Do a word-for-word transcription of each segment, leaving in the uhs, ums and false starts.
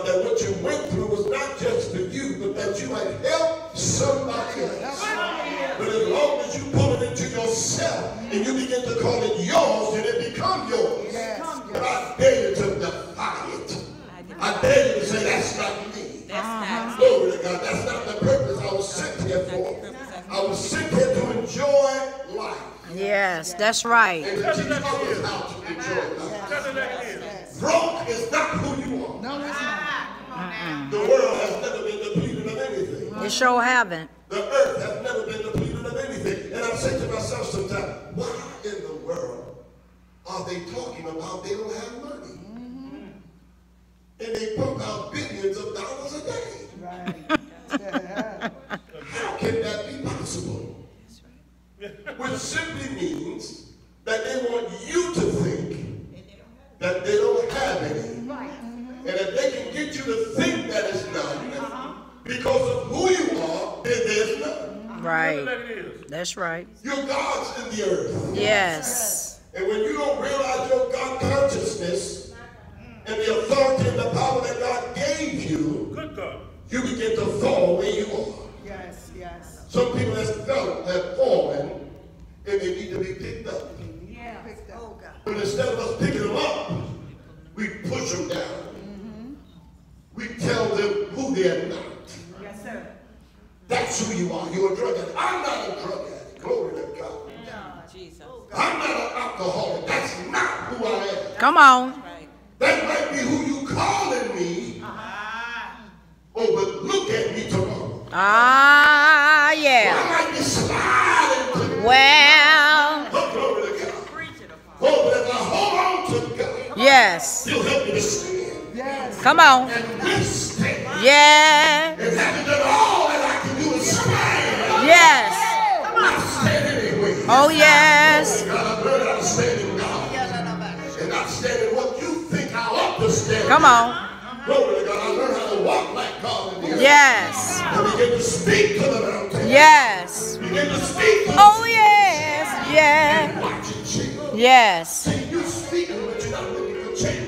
God, that what you went through was not just for you, but that you might help somebody else. But as long as you pull it into yourself and you begin to call it yours, then it becomes yours. But I dare you to defy it. I dare you to say, that's not me. Uh-huh. Glory to God. That's not the purpose I was sent here for. I was sent here to enjoy life. Yes, that's right. And to teach others how to enjoy life. Broke is not who you are. No, it's not. Uh-uh. The world has never been depleted of anything. It sure haven't. The earth has never been depleted of anything. And I say to myself sometimes, why in the world are they talking about they don't have money? Mm-hmm. And they pump out billions of dollars a day. Right. How can that be possible? Which simply means that they want you to think that they don't have any. And if they can get you to think that it's none, because of who you are, then there's none. Right. That's right. You're God's in the earth. Yes. And when you don't realize your God consciousness and the authority and the power that God gave you, you begin to fall where you are. Yes, yes. Some people have felt have fallen and they need to be picked up. Yeah. Picked up. Oh, God. But instead of us picking them up, we push them down. Mm-hmm. We tell them who they're not. Yes, sir. That's who you are. You're a drug addict. I'm not a drug addict. Glory to God. No, Jesus. I'm not an alcoholic. That's not who I am. Come on. That might be who you calling me. Uh-huh. Oh, but look at me tomorrow. Ah, yeah. Well, I might be sliding today. Well. Oh, glory to God. Oh, but if I hold on to God, yes. He'll help me to stand. Yes. Come on. And withstand. Yeah. And having done all that I can do is stand. Yes. I stand anyway. Oh, yes. Oh, God, I've learned how to stand in God. And not stand in what you think I ought to stand. Come on. Glory to God. I learned how to walk like God in the earth. Yes. And begin to speak to the mountain. Yes. Begin to speak to the oh, yes. Yeah. and watch it change. Yes. See, you speaking, but you're not looking for change.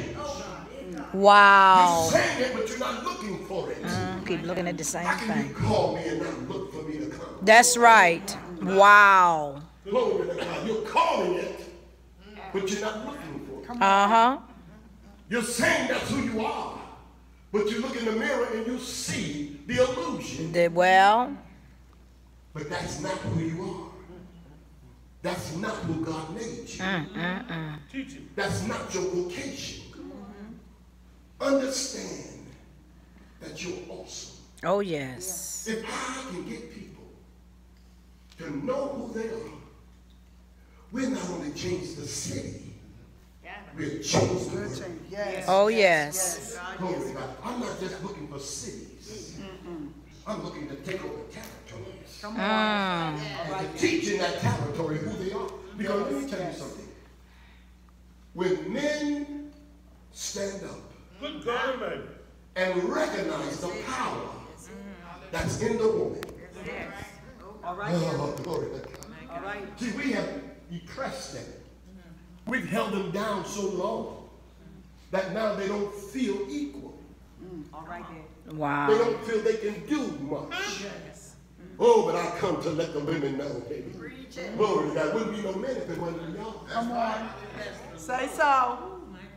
Wow. You're saying it, but you're not looking for it. Mm, keep looking at the same How can you thing. call me and not look for me to come? That's right. Wow. Glory to God. You're calling it, but you're not looking for it. Uh-huh. You're saying that's who you are, but you look in the mirror and you see the illusion. The, well. But that's not who you are. That's not who God made you. Mm, mm, mm. That's not your vocation. Understand that you're awesome. Oh, yes. If I can get people to know who they are, we'll not only change the city, we'll change the world. Yes. Oh, yes. Glory to God. I'm not just looking for cities. I'm looking to take over territories. Come Mm. on. And to teach in that territory who they are. Because let me tell you something. When men stand up Good God, man. and recognize the power that's in the woman. All right. Oh, glory to God. All right. See, we have depressed them. We've held them down so long that now they don't feel equal. All right, then. They Wow. don't feel they can do much. Oh, but I come to let the women know, baby. Glory to God. Wouldn't be no men if it wasn't for y'all. Come on. Say so.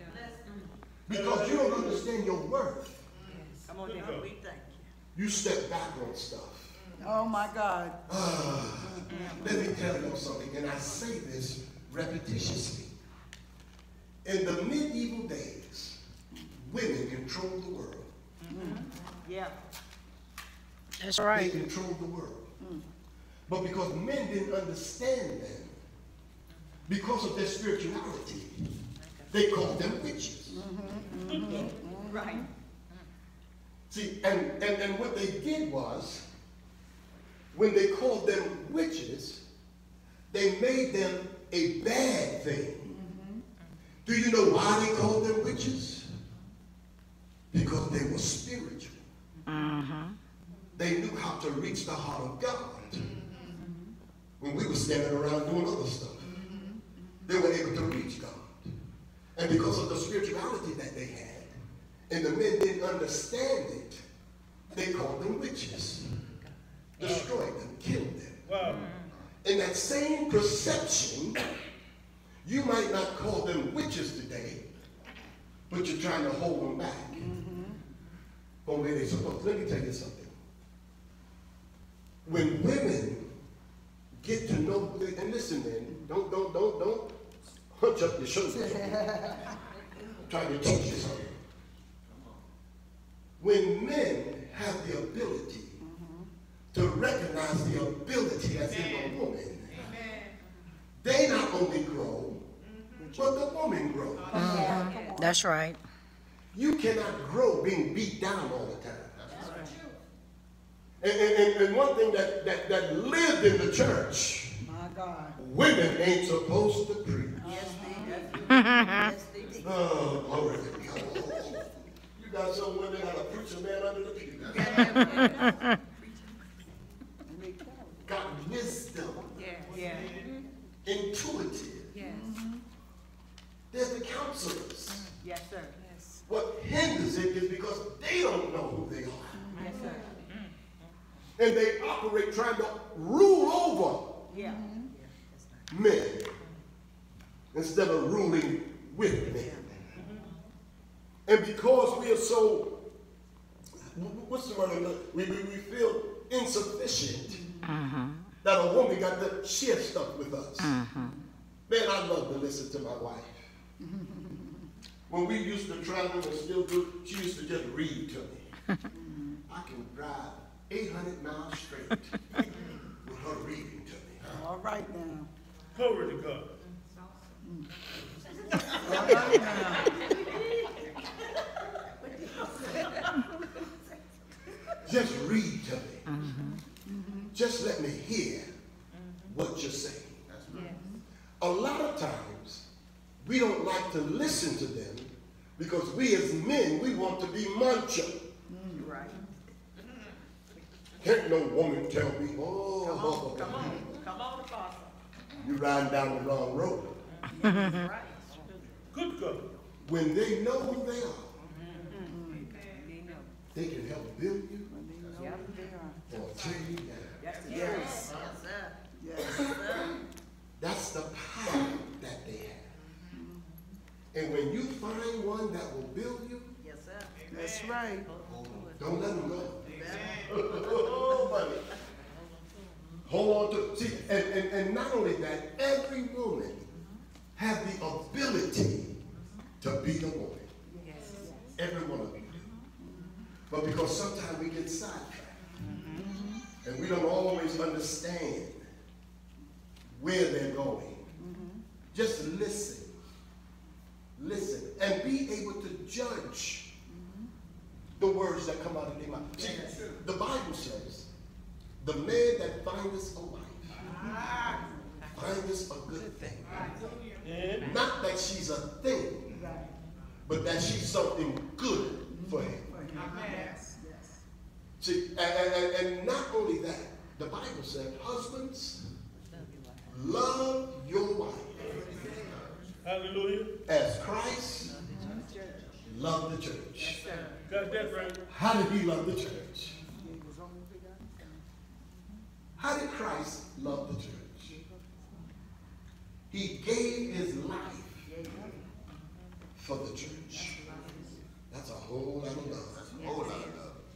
Because you don't understand your worth. Come on, then. We thank You step back on stuff. you. Oh, my God. Ah, let me tell you something, and I say this repetitiously. In the medieval days, women controlled the world. Yeah. That's They right. controlled the world. But because men didn't understand them, because of their spirituality, they called them witches. Right. See, and, and, and what they did was, when they called them witches, they made them a bad thing. Do you know why they called them witches? Because they were spiritual. Uh-huh. They knew how to reach the heart of God. When we were standing around doing other stuff, they were able to reach God. And because of the spirituality that they had, and the men didn't understand it, they called them witches. Destroyed them, killed them. Wow. In that same perception, you might not call them witches today, but you're trying to hold them back from where they're supposed. Let me tell you something. When women get to know, and listen, man, don't, don't, don't, don't hunch up your shoulders. I'm trying to teach you something. When men have the ability to recognize the ability that's in the woman, they not only grow, but the woman grows. Mm-hmm. That's right. You cannot grow being beat down all the time. And, and, and one thing that, that, that lived in the church, My God. women ain't supposed to preach. Yes, they do. Yes, they do. Oh, glory to God. You got some women that will preach a man under the pew. Got wisdom, Yeah, yeah. intuitive. Yes. They're the counselors. Yes, sir. What hinders it is because they don't know who they are. Yes, sir. And they operate trying to rule over Yeah. men instead of ruling with men. And because we are so, what's the word? We, we, we feel insufficient that a woman got to share stuff with us. Man, I love to listen to my wife. When we used to travel and still do, she used to just read to me. I can drive eight hundred miles straight with her reading to me. All right now. Glory to God. All right now. Just read to me. Just let me hear what you're saying. A lot of times, we don't like to listen to them because we as men, we want to be macho. Right. Can't no woman tell me, oh, Come on, come on. Come on, Apostle. you riding down the wrong road. Right. Good God. When they know who they are, they can help build you Yep, they are. or tear you down. Yes, yes. Yes, sir. That's the power that they have. And when you find one that will build you, Yes, sir. That's right. don't let them go. Oh, buddy. Hold on to, see, and, and, and not only that, every woman has the ability to be the woman. Every one of you do. But because sometimes we get sidetracked and we don't always understand where they're going. Just listen. Listen. And be able to judge the words that come out of their mouth. See, the Bible says, the man that findeth a wife findeth a good thing. And Not that she's a thing, but that she's something good for him. See, and, and, and not only that, the Bible said, husbands, love your wife hallelujah. as Christ loved the church. Got that right. How did he love the church? How did Christ love the church? He gave his life for the church. That's a whole lot of love. That's a whole lot of love.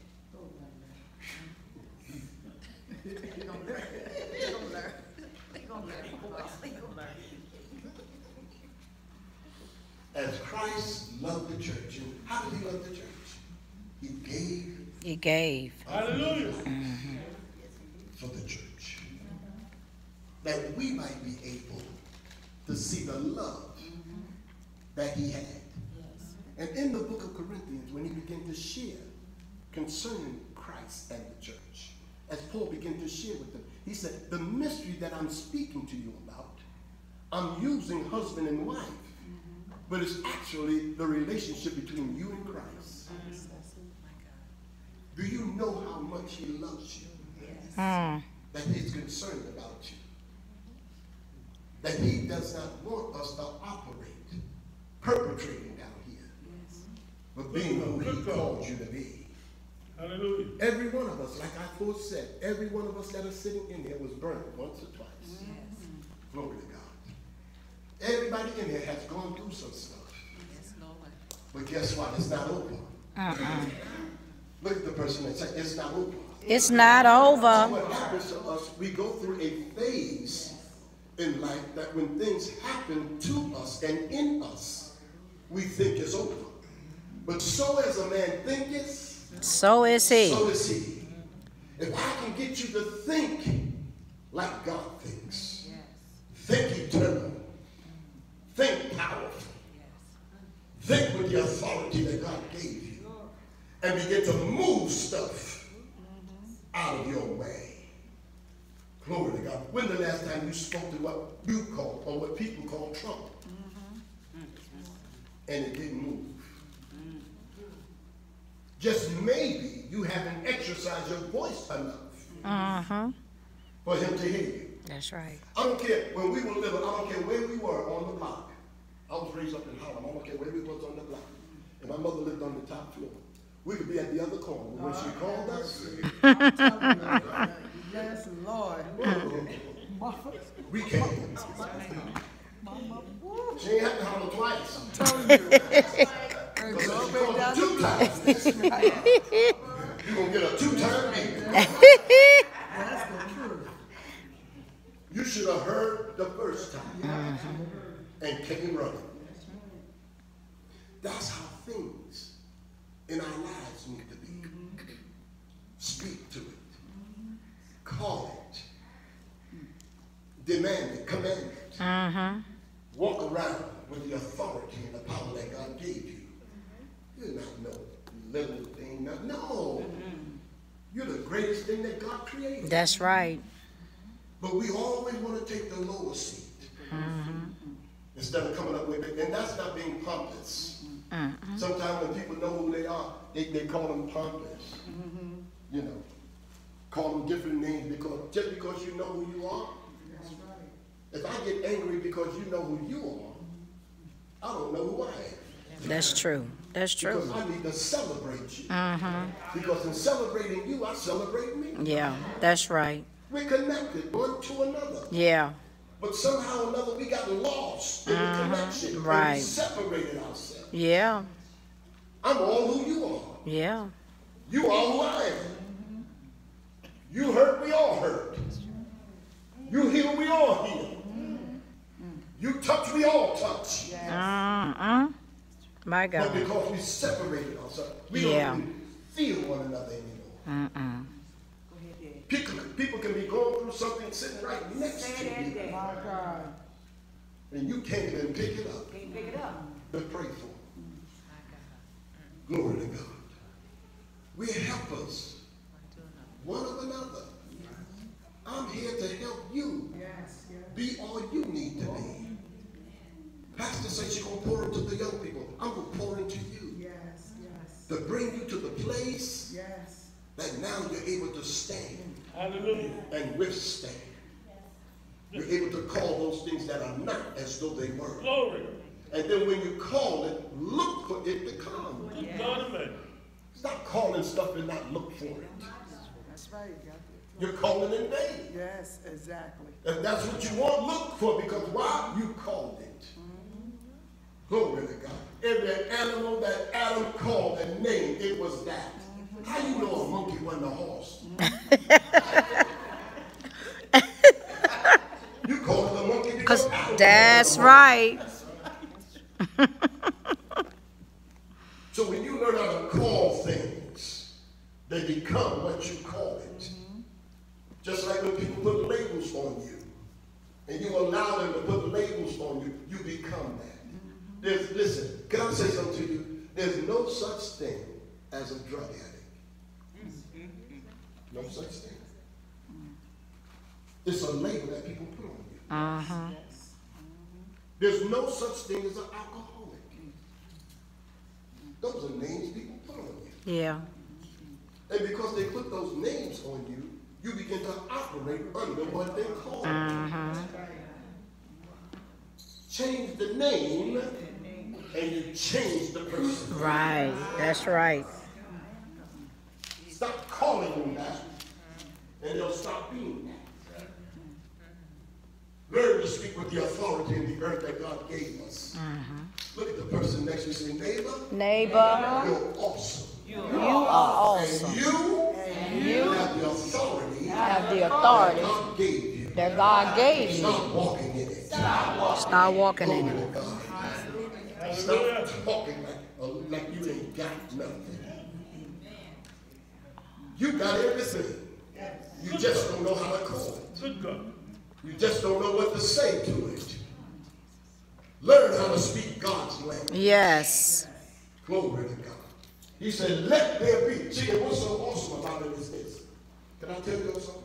As Christ loved the church. And how did he love the church? He gave He gave. Hallelujah. for the church. That we might be able to see the love that he had. And in the book of Corinthians, when he began to share concerning Christ and the church, as Paul began to share with them, he said, the mystery that I'm speaking to you about, I'm using husband and wife, but it's actually the relationship between you and Christ. Do you know how much he loves you? Mm. That he's concerned about you? That he does not want us to operate, perpetrating down here. but being who he called you to be. Hallelujah. Every one of us, like I first said, every one of us that are sitting in here was burned once or twice. Yes. Glory to God. Everybody in here has gone through some stuff. Yes, Lord. But guess what? It's not over. Uh-uh. Look at the person and say, it's not over. It's not over. What happens to us, we go through a phase in life that when things happen to us and in us, we think it's over. But so as a man thinketh, So is he. so is he. If I can get you to think like God thinks, think eternal, think powerful, think with the authority that God gave you, and begin to move stuff out of your way. Glory to God. When the last time you spoke to what you call, or what people call trouble, and it didn't move? Just maybe you haven't exercised your voice enough Uh-huh. for him to hear you. That's right. I don't care when we were living, I don't care where we were on the block. I was raised up in Harlem. I don't care where we was on the block. And my mother lived on the top floor. We could be at the other corner. When she called us, Yes, Lord. we came. She ain't had to holler twice. Because if she called two times, you're going to get a two-time beating. You should have heard the first time and came running. That's how things in our lives need to be. Speak to it. Call it. Demand it. Command it. Uh-huh. Walk around with the authority and the power that God gave you. You're not no little thing. No. no. You're the greatest thing that God created. That's right. But we always want to take the lower seat. Mm-hmm. Instead of coming up with it. And that's not being pompous. Mm-hmm. Sometimes when people know who they are, they, they call them pompous. Mm-hmm. You know, call them different names because just because you know who you are. That's right. If I get angry because you know who you are, I don't know who I am. That's true. That's true. Because I need to celebrate you. Mm-hmm. Because in celebrating you, I celebrate me. Yeah, that's right. We're connected one to another. Yeah. But somehow or another, we got lost in the connection. Right. And we separated ourselves. Yeah. I'm all who you are. Yeah. You are who I am. You hurt, we all hurt. You heal, we all heal. You touch, we all touch. Uh-uh. My But God. because we separated ourselves, we Yeah. don't even feel one another anymore. Uh-uh. People, people can be going through something sitting right next to you. My God. And you can't even pick it up Can't pick it up. to pray for. Glory to God. We're helpers one of another. I'm here to help you be all you need to be. Pastor says she's going to pour into the young people. I'm going to pour into you. Yes, yes, To bring you to the place yes. that now you're able to stand Hallelujah. and withstand. You're able to call those things that are not as though they were. Glory. And then when you call it, look for it to come. Good God, man. Stop calling stuff and not look for it. That's right. You got You're calling in vain. Yes, exactly. If that's what you want, look for it, because why? You called it. Glory to God. Every animal that Adam called and named, it was that. How you know a monkey wasn't a horse? You called it a monkey because Adam That's called it a monkey. right. So when you learn how to call things, they become what you call it. Just like when people put labels on you, and you allow them to put labels on you, you become that. There's, listen, can I say something to you? There's no such thing as a drug addict. No such thing. It's a label that people put on you. Uh-huh. There's no such thing as an alcoholic. Those are names people put on you. Yeah. And because they put those names on you, you begin to operate under what they call Uh-huh. it. Change the name and you change the person. Right. That's right. Stop calling them that, and they'll stop being that. Learn to speak with the authority in the earth that God gave us. Look at the person next to you and say, neighbor, Neighbor, you're awesome. you are awesome. And you, You have the authority have the that authority God gave you. that God gave you. Stop walking in it. Start walking in Glory it. to God. Stop talking like, uh, like you ain't got nothing. You got everything. You just don't know how to call it. Good God. You just don't know what to say to it. Learn how to speak God's language. Yes. Glory to God. He said, let there be. See, and what's so awesome about it is this. Can I tell you something?